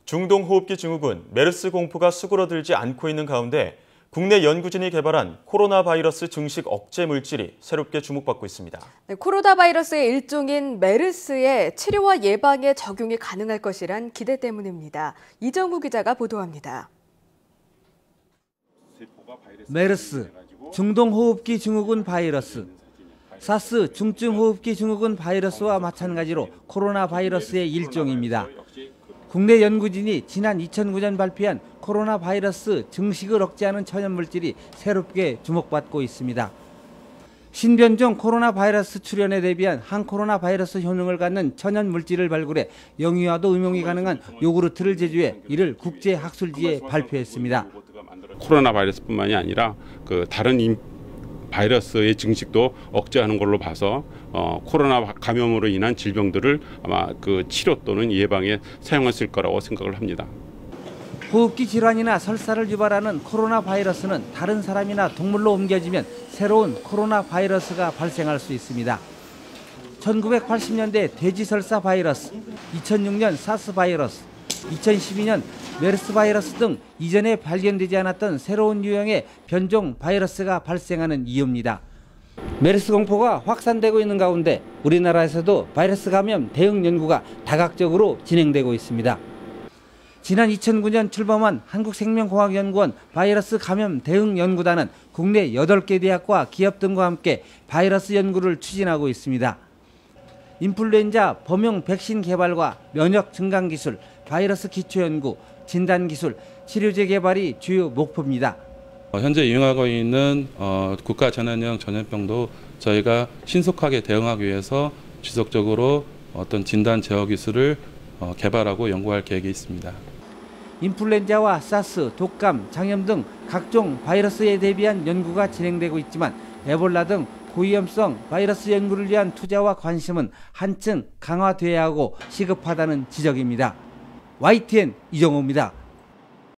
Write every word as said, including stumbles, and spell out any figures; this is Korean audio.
중동호흡기 증후군 메르스 공포가 수그러들지 않고 있는 가운데 국내 연구진이 개발한 코로나 바이러스 증식 억제 물질이 새롭게 주목받고 있습니다. 네, 코로나 바이러스의 일종인 메르스의 치료와 예방에 적용이 가능할 것이란 기대 때문입니다. 이정구 기자가 보도합니다. 메르스, 중동호흡기 증후군 바이러스, 사스 중증호흡기 증후군 바이러스와 마찬가지로 코로나 바이러스의 일종입니다. 국내 연구진이 지난 이천구 년 발표한 코로나 바이러스 증식을 억제하는 천연물질이 새롭게 주목받고 있습니다. 신변종 코로나 바이러스 출현에 대비한 항코로나 바이러스 효능을 갖는 천연물질을 발굴해 영유아도 응용이 가능한 요구르트를 제조해 이를 국제학술지에 발표했습니다. 코로나 바이러스뿐만이 아니라 그 다른 인 바이러스의 증식도 억제하는 걸로 봐서 어, 코로나 감염으로 인한 질병들을 아마 그 치료 또는 예방에 사용했을 거라고 생각을 합니다. 호흡기 질환이나 설사를 유발하는 코로나 바이러스는 다른 사람이나 동물로 옮겨지면 새로운 코로나 바이러스가 발생할 수 있습니다. 천구백팔십 년대 돼지설사 바이러스, 이천육 년 사스 바이러스, 이천십이 년 메르스 바이러스 등 이전에 발견되지 않았던 새로운 유형의 변종 바이러스가 발생하는 이유입니다. 메르스 공포가 확산되고 있는 가운데 우리나라에서도 바이러스 감염 대응 연구가 다각적으로 진행되고 있습니다. 지난 이천구 년 출범한 한국생명공학연구원 바이러스 감염 대응 연구단은 국내 여덟 개 대학과 기업 등과 함께 바이러스 연구를 추진하고 있습니다. 인플루엔자 범용 백신 개발과 면역 증강 기술, 바이러스 기초 연구, 진단 기술, 치료제 개발이 주요 목표입니다. 현재 유행하고 있는 어, 국가 전염형 전염병도 저희가 신속하게 대응하기 위해서 지속적으로 어떤 진단 제어 기술을 어, 개발하고 연구할 계획이 있습니다. 인플루엔자와 사스, 독감, 장염 등 각종 바이러스에 대비한 연구가 진행되고 있지만 에볼라 등 고위험성 바이러스 연구를 위한 투자와 관심은 한층 강화돼야 하고 시급하다는 지적입니다. 와이티엔 이정호입니다.